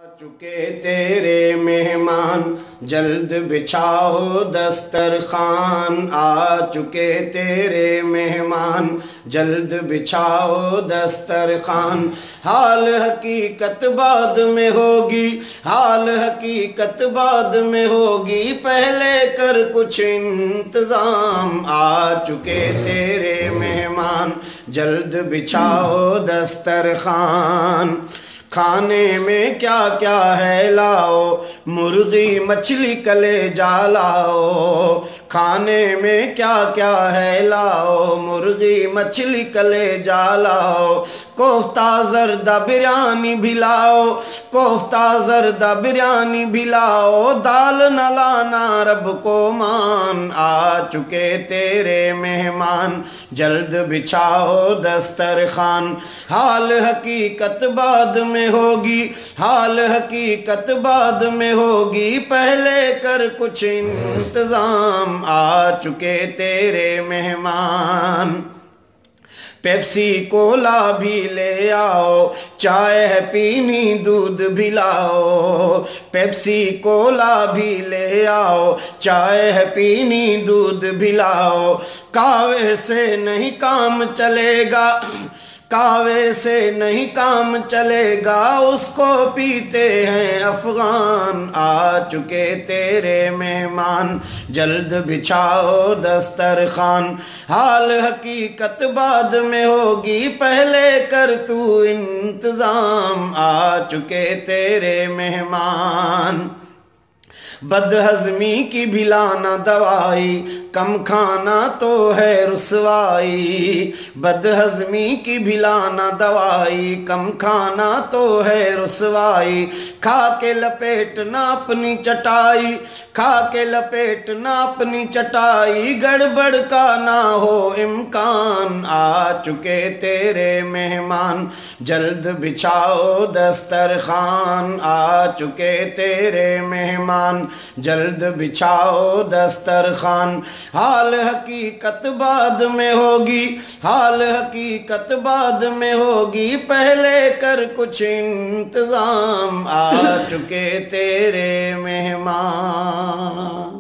چکے تیرے مہمان جلد بچھاؤ دسترخوان، آ چکے تیرے مہمان جلد بچھاؤ دسترخوان۔ حال حقیقت بعد میں ہوگی، حال حقیقت بعد میں ہوگی، پہلے کر کچھ انتظام۔ آ چکے تیرے مہمان جلد بچھاؤ دسترخوان۔ کھانے میں کیا کیا ہے لاؤ، مرغی مچھلی کلیجا لاؤ۔ کھانے میں کیا کیا ہے لاؤ، مرغی مچھلی کلیجا لاؤ۔ کوفتہ زردہ بریانی بھی لاؤ، کوفتہ زردہ بریانی بھی لاؤ۔ دال نہ لانا رب کو مان، آ چکے تیرے مہمان جلد بچھاؤ دسترخوان۔ حال حقیقت بعد میں ہوگی، حال حقیقت بعد میں ہوگی، پہلے کر کچھ انتظام۔ آ چکے تیرے مہمان پیپسی کولا بھی لے آؤ، چائے ہے پینی دودھ بھی لاؤ۔ پیپسی کولا بھی لے آؤ، چائے ہے پینی دودھ بھی لاؤ۔ کاوے سے نہیں کام چلے گا، کاوے سے نہیں کام چلے گا، اس کو پیتے ہیں افغان۔ آ چکے تیرے مہمان جلد بچھاؤ دسترخوان۔ حال حقیقت بعد میں ہوگی، پہلے کر تو انتظام۔ آ چکے تیرے مہمان بد ہضمی کی بھی لانا دوائی، کم کھانا تو ہے رسوائی۔ بد ہضمی کی بھی لانا دوائی، کم کھانا تو ہے رسوائی۔ کھا کے لپیٹنا اپنی چٹائی، کھا کے لپیٹنا اپنی چٹائی، گڑبڑ کا نہ ہو امکان۔ آ چکے تیرے مہمان جلد بچھاؤ دسترخوان۔ آ چکے تیرے مہمان جلد بچھاؤ دسترخوان۔ حال حقیقت بعد میں ہوگی، حال حقیقت بعد میں ہوگی، پہلے کر کچھ انتظام۔ آ چکے تیرے مہمان۔